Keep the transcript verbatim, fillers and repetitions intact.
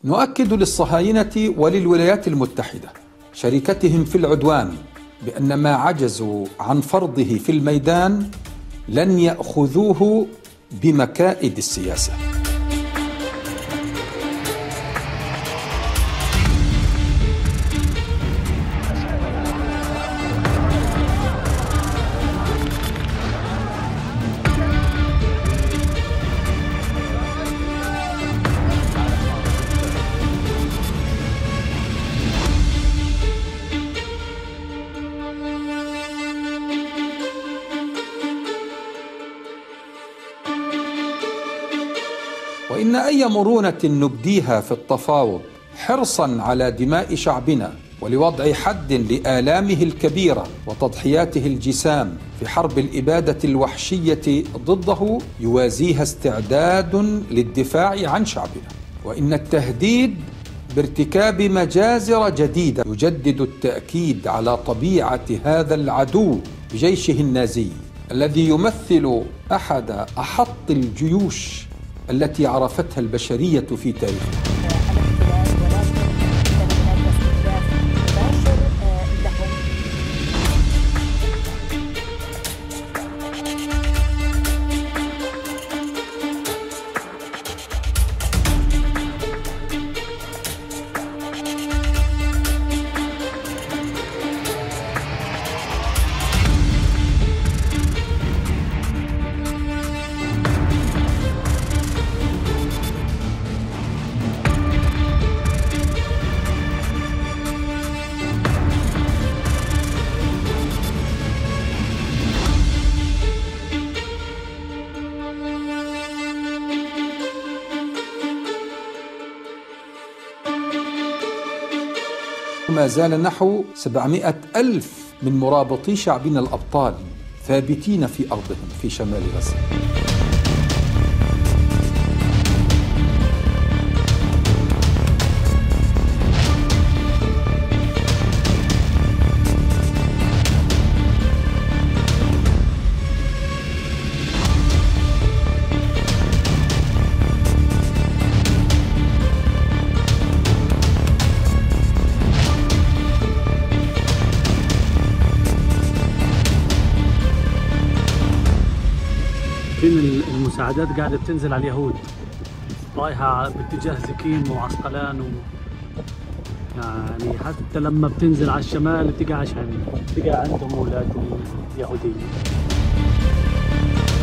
نؤكد للصهاينة وللولايات المتحدة شركتهم في العدوان بأن ما عجزوا عن فرضه في الميدان لن يأخذوه بمكائد السياسة. وإن أي مرونة نبديها في التفاوض حرصاً على دماء شعبنا ولوضع حد لآلامه الكبيرة وتضحياته الجسام في حرب الإبادة الوحشية ضده يوازيها استعداد للدفاع عن شعبنا. وإن التهديد بارتكاب مجازر جديدة يجدد التأكيد على طبيعة هذا العدو بجيشه النازي الذي يمثل أحد أحط الجيوش التي عرفتها البشرية في تاريخها. ما زال نحو سبعمائة ألف من مرابطي شعبنا الأبطال ثابتين في أرضهم في شمال غزة. المساعدات قاعدة بتنزل على اليهود رايحة باتجاه زكيم وعسقلان و... يعني حتى لما بتنزل على الشمال بتقع عشان بتقع عندهم أولاد اليهوديين.